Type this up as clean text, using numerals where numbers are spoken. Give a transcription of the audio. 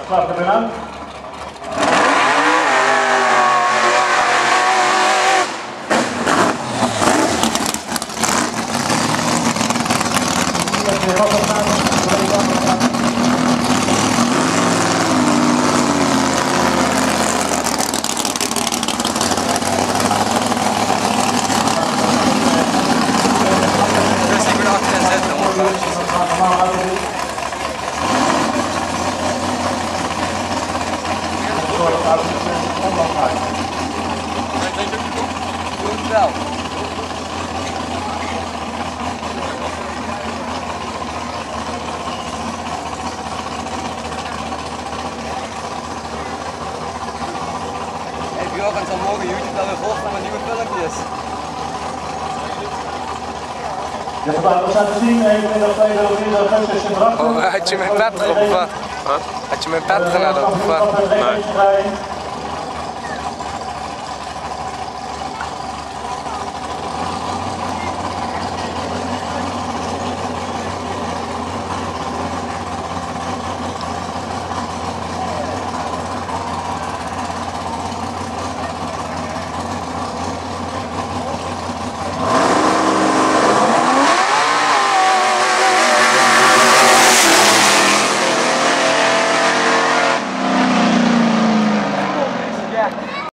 klap er aan. Wel. Hey Björn, zal morgen YouTube wel weer vol van mijn nieuwe filmpjes. De gebouwen zijn te zien, 21 augustus in Bracht. Had je mijn pet erop of wat? Had je mijn pet erop of wat? Nee.